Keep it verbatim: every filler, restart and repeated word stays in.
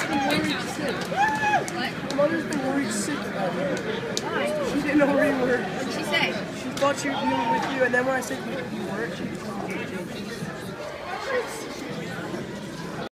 mother's been worried sick. What? Your mother's been worried sick about you. Why? She didn't know where you were. What did she say? She thought she was with you, and then when I said you, you weren't, she